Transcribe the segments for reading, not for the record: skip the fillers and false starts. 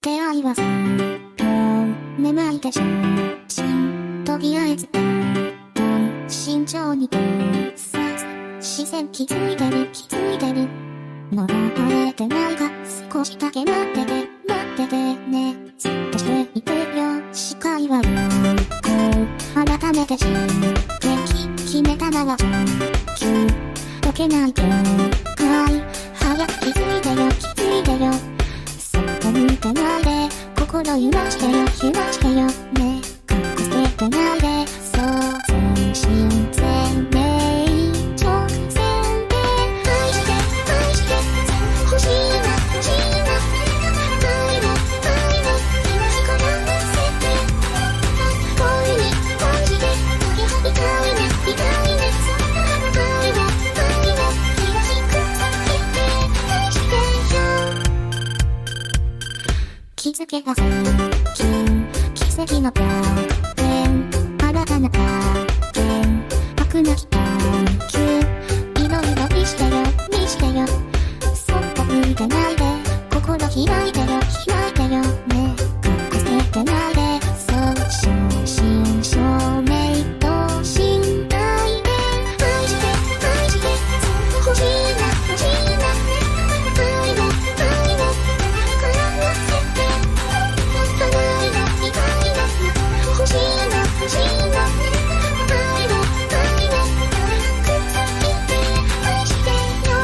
出会いはさ、めまいでしょとりあえず慎重にさ視線気づいてるもう耐えてないが少しだけ待っててねずっとしていてよ視界は改めて決めたなら解けないで早く気づいてよそっと見てないで心揺らしてよね隠してないでそう新鮮で直線で愛して欲しいな愛の東から乗せて恋に恋して痛いね愛の東くさけて愛してよ気づけばさ奇跡の表現新たな発見悪なき探求いろいろ見してよそっと見てないで心開いてよね隠してないでそう正真正銘と信頼で愛して欲しいな愛のから乗せて離れない欲しいな愛のくっつけて愛してよ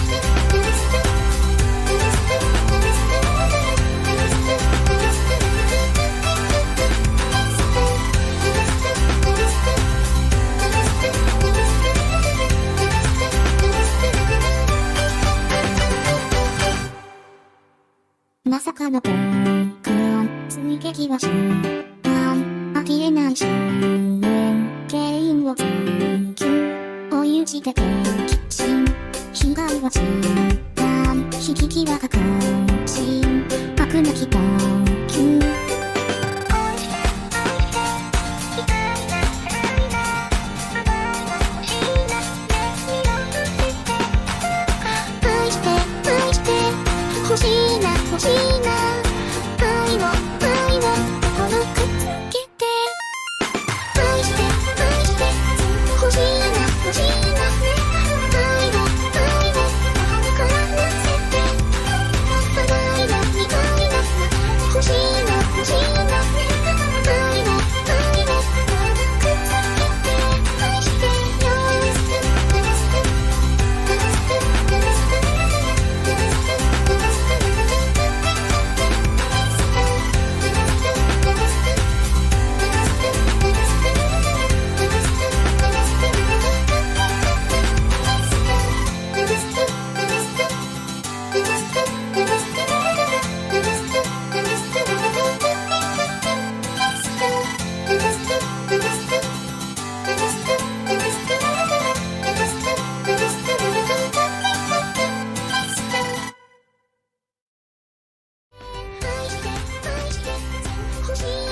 まさかの追撃はしない呆れない深淵原因を追求追い打ちで撃沈被害はしない引き際が関心悪なき探求愛して欲しいな愛の心くっつけて愛して欲しいな愛のから乗せて離れない欲しいな愛のくっつけて愛してよ欲しい